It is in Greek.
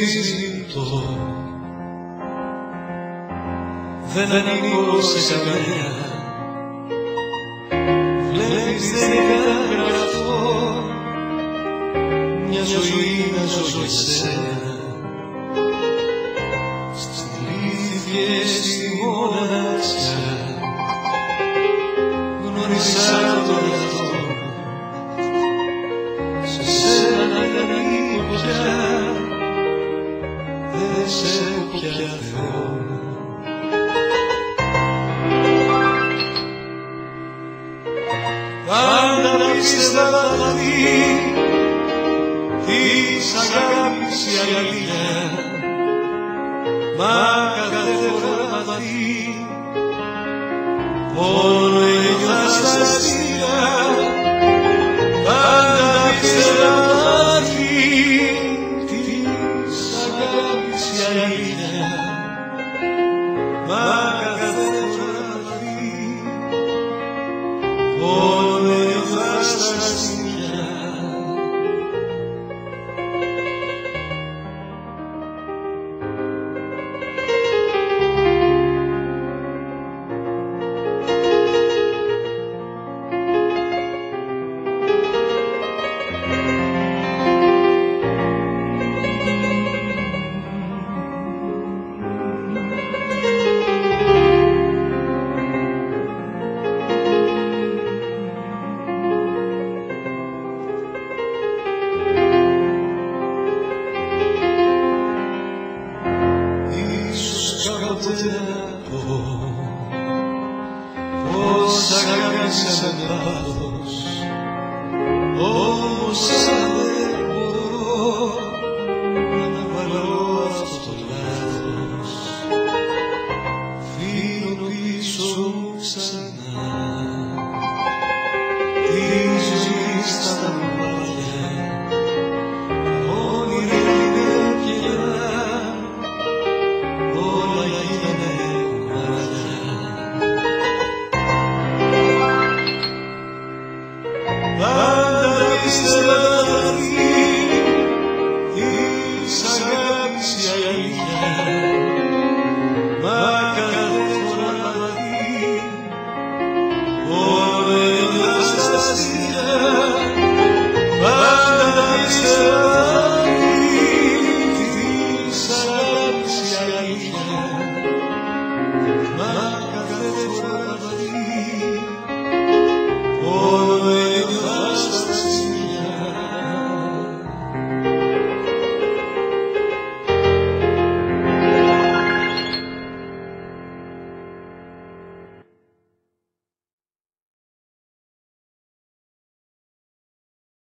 ζητώ, δεν ανήκω σε καμία. Βλέπεις δεν είναι γραφτό, μια ζωή να ζω για σένα. Στην αλήθεια και στη μοναξιά γνώρισα τον εαυτό μου. Σε σένα δεν ανήκω πια, δεν σε έχω πια Θεό μου. Πάντα να πίστευα θα δει της αγάπης η αλήθεια, μα κάθε φορά θα δει πόνο ένιωθα στα αστεία. Πάντα να πίστευα θα δει της αγάπης η αλήθεια, μα κάθε φορά θα δει πόνο ένιωθα στα αστεία. Κάποτε να πω πως αγάπησα με πάθος, όμως σαν δεν μπορώ να βάλω αυτό το λάθος. Φύγω πίσω μου ξανά